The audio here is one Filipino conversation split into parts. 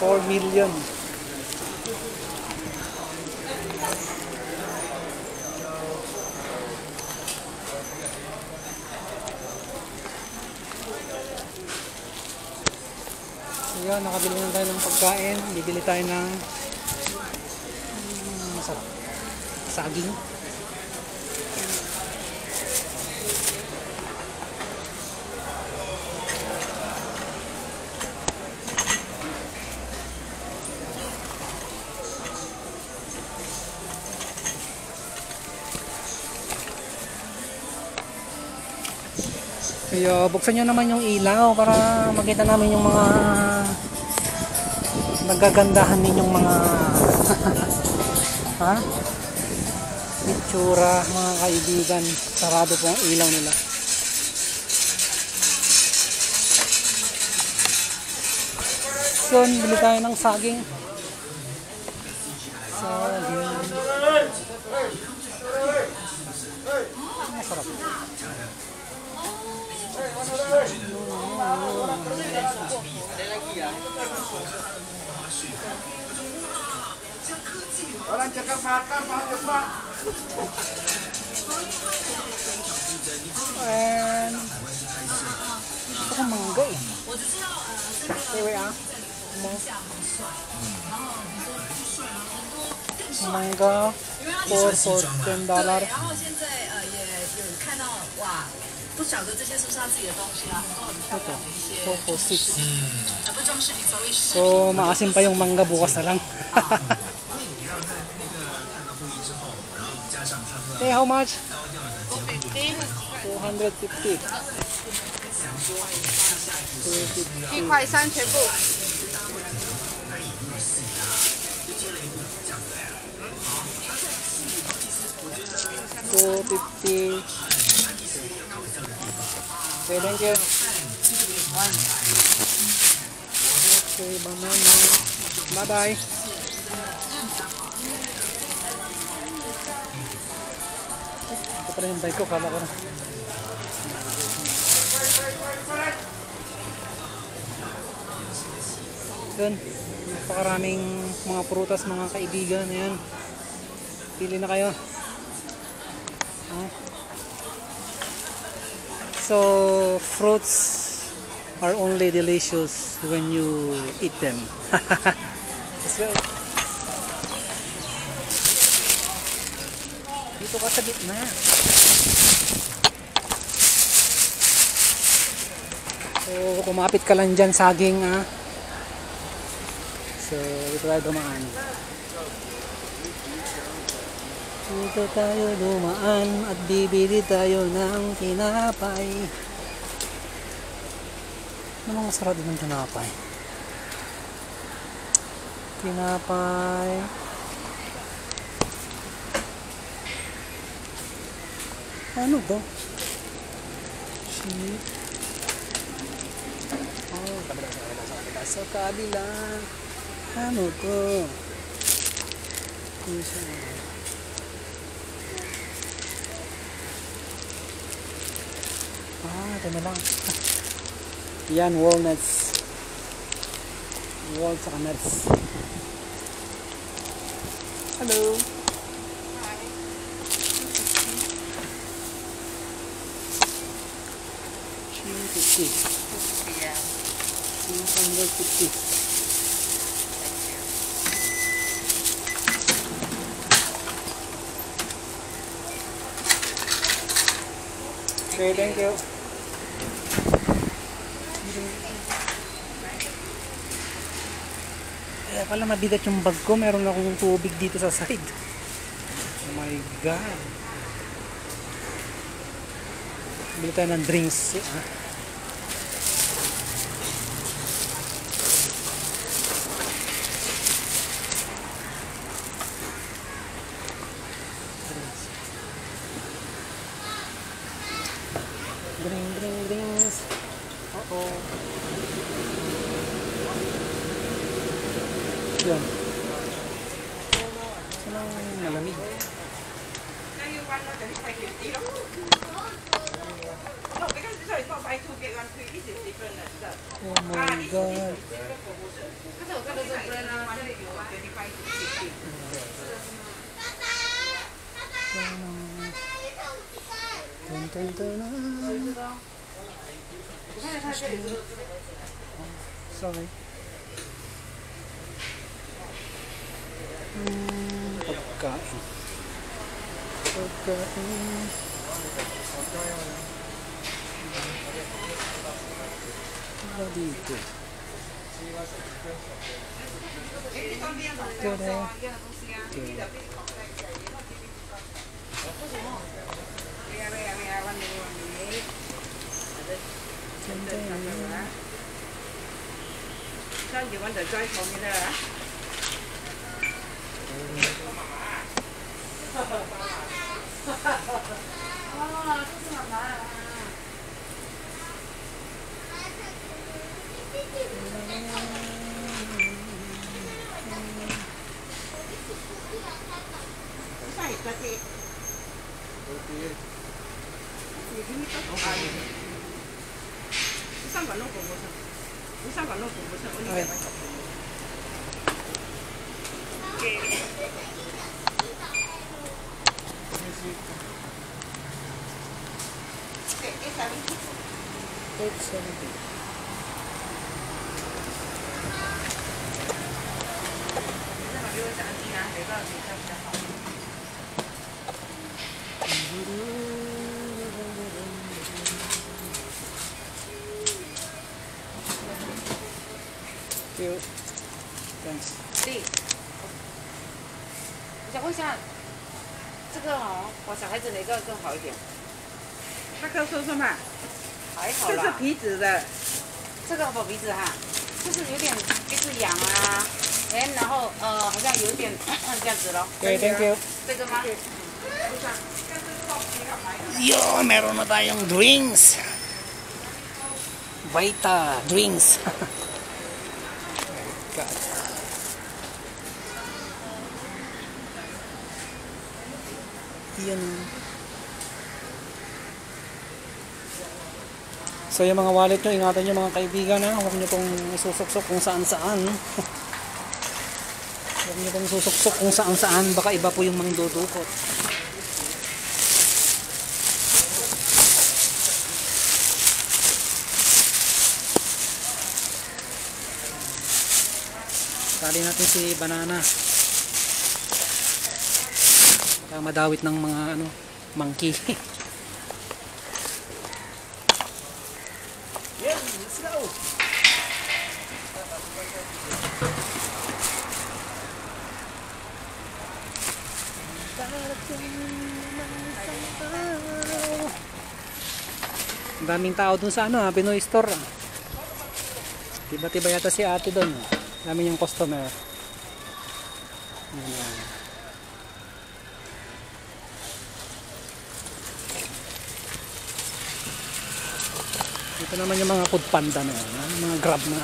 4 million. So yun, nakabili na tayo ng pagkain. Bibili tayo ng masarap, saging. Kaya buksan nyo naman yung ilaw para makita namin yung mga nagagandahan ninyong mga ha? Itsura, mga kaibigan. Sarado po ang ilaw nila. So, bili tayo ng saging. Saging. Masarap. Orang cakap makan, makan pak. And ito kang mangga eh. Ewe ah. Mangga for $10. 不晓得这些是不是他自己的东西啊？很漂亮的一些， for $6. 不装饰，你稍微试。 So maasim pa yung mangga bukas na lang. Hey, how much? 250. 1块3全部。 250. Okay, thank you. Okay, banana. Bye-bye. Ito pala yung bike ko, kala ko na. Yun, napakaraming mga prutas, mga kaibigan. Ayan. Pili na kayo. So, fruits are only delicious when you eat them. Let's go. Dito ka sa gitna. So, kumapit ka lang dyan, saging ah. So, dito tayo dumaan. Dito tayo dumaan at bibili tayo ng tinapay. Ano masarap din ng tinapay? Tinapay. Ano to? Sheep. Oh, sa kabila. Ano to? Ito na lang. Yan, walnuts. Walnuts saka nuts. Hello. Hi. 250. 250. Okay, thank you. Kaya pala mabigat yung bag ko. Meron akong tubig dito sa side. Oh my God. Bili tayo ng drinks. Drinks. Uh-oh. Yan. Anong malamig? Oh my God. Dun, dun, dun. Sorry. Pagkain. Pagkain. Ano dito? Ito na. Ay. It's 70. Cute. Thanks. 对。我想问一下，这个哦，我小孩子哪个更好一点？ 他告诉什么？这是还好啦。 皮质的， 这个好鼻子哈，就是有点鼻子痒啊，哎，然后好像有一点这样子咯。 Okay, thank you. 这个吗？ Yo, meron na tayong drinks. Vita drinks. God. Yan. So yung mga wallet nyo, ingatan nyo mga kaibigan ha. Huwag nyo pong isusuksok kung saan-saan. Huwag nyo pong susuksok kung saan-saan. Baka iba po yung mangdudukot. Tali natin si Banana. Baka madawit ng mga ano, monkey. Yeah, let's go. Ang daming tao dun sa ano, Pinoy store. Tiba-tiba yata si ate dun. Dami yung customer. Ayan. Ito naman yung mga food panda na yan, mga grab na.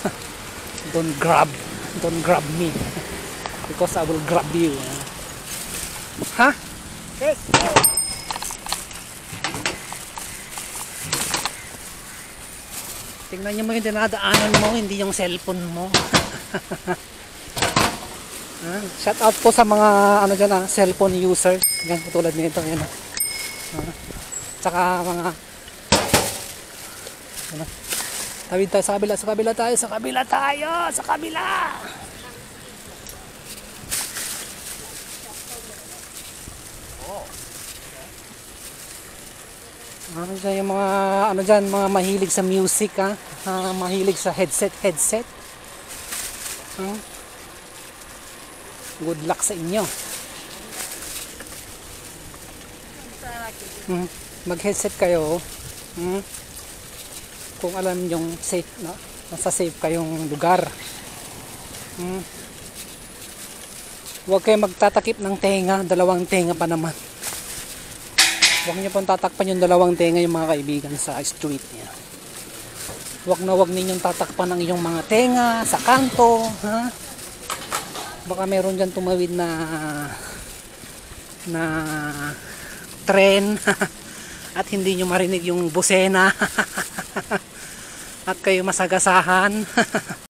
Don't grab me because I will grab you. Ha? Yes. Tingnan niyo mo yung dinadaanan mo, hindi yung cellphone mo. Shout out po sa mga ano dyan, cellphone user. Yan, katulad nito. Yan, tsaka mga ano, tawid tayo sa kabila, sa kabila. Ano dyan yung mga ano dyan, mga mahilig sa music ha, mahilig sa headset. Good luck sa inyo. Mag headset kayo. Kung alam yung safe na, nasa safe kayong lugar. Huwag kayo magtatakip ng tenga, dalawang tenga pa naman. Huwag niyo pong tatakpan yung dalawang tenga yung mga kaibigan sa street niya. Huwag ninyong tatakpan ang iyong mga tenga sa kanto, ha? Baka meron dyan tumawid na tren at hindi nyo marinig yung busena at kayo masagasahan.